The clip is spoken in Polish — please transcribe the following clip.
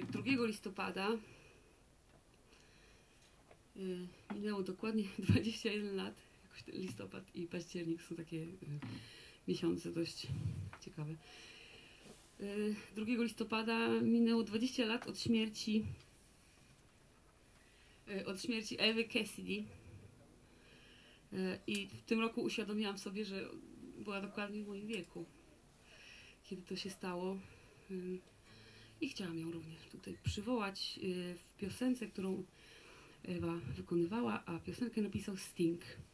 2 listopada minęło dokładnie 21 lat. Jakoś listopad i październik są takie miesiące dość ciekawe. 2 listopada minęło 20 lat od śmierci Ewy Cassidy. I w tym roku uświadomiłam sobie, że była dokładnie w moim wieku, kiedy to się stało. I chciałam ją również tutaj przywołać w piosence, którą Ewa wykonywała, a piosenkę napisał Sting.